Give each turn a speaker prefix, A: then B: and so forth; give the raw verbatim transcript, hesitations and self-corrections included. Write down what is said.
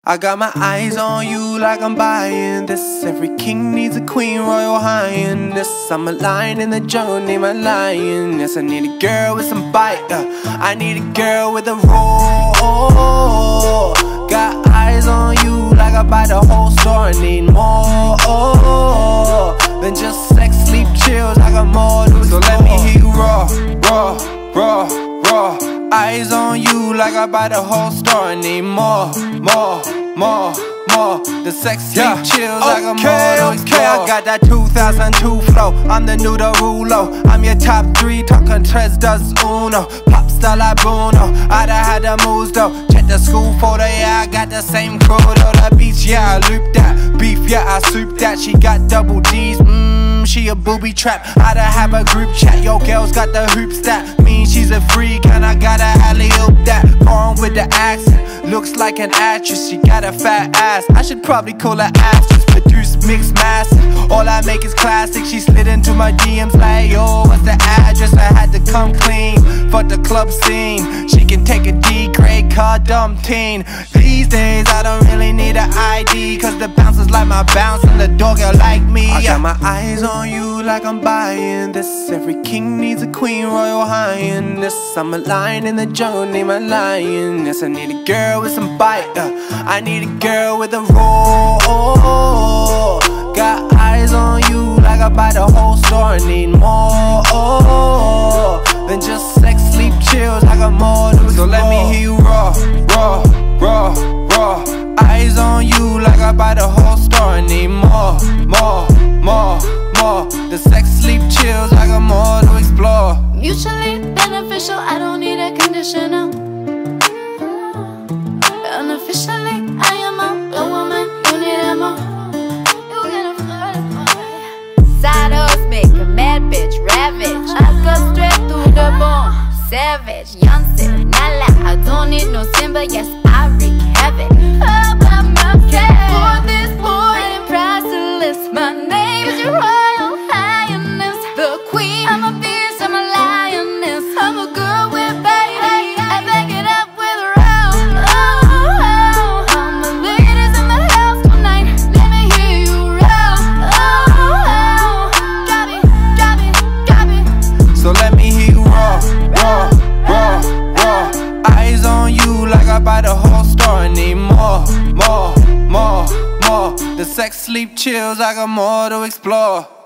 A: I got my eyes on you like I'm buying this. Every king needs a queen, royal highness. I'm a lion in the jungle, name my lioness. I need a girl with some bite, uh, I need a girl with a roar. Got eyes on you like I buy the whole store. I need more than just sex, sleep, chills. I got more to explore. So let me hear you raw, raw, raw, raw. Eyes on you like I buy the whole store. I need more, more, more, more. The sex, sleep, yeah. Chills. Okay, I got more to explore. Okay, I got that two thousand two flow. I'm the new Derulo. I'm your top three, talking tres dos uno. Pop star like Bruno. I done had the moves though. Check the school photo, yeah, I got the same crew though. The beach, yeah, I loop that. Beef, yeah, I soup that. She got double D's, mmm, she a booby trap. I done have a group chat. Yo, girls got the hoops that mean she's a freak, and I got a alley-oop that. Born with the accent, looks like an actress. She got a fat ass, I should probably call her actress. Produce mixed masses, all I make is classic. She slid into my D Ms like, yo, what's the address? I had to come clean for the club scene. She can take a D-grade car, dumb teen. These days I don't really need an I D, cause the bouncers like my bounce and the dog girl like me. I got my eyes on you like I'm buying this. Every king needs a queen, royal highness. I'm a lion in the jungle, name my lioness. I need a girl with some bite, uh, I need a girl with a roar. Got eyes on you like I buy the whole store. I need more than just sex, sleep, chills. I got more to explore. So let me hear you raw, raw, raw, raw. Eyes on you like I buy the whole store. I need more, more, more, more. The sex, sleep, chills. I got more to explore.
B: Mutually beneficial, I don't need a conditional. Unofficially, I am a real woman, you need a more. You get a flirt, boy.
C: Saddles make a mad bitch ravage. I go straight through the bone. Savage, Yonsei, Nala. I don't need no Simba, yes, I wreak havoc. How about my cat? For this boy, I'm priceless. My name is your royal highness, the queen. I'm a beast, I'm a lioness. I'm a girl with baby. I back it up with a row. Oh, oh, all my ladies in the house tonight. Let me hear you roll. Oh, oh, drop it, drop it, drop it.
A: So let me hear you raw, raw, raw, raw. Eyes on you like I buy the whole store. I need more, more, more, more. The sex, sleep, chills. I got more to explore.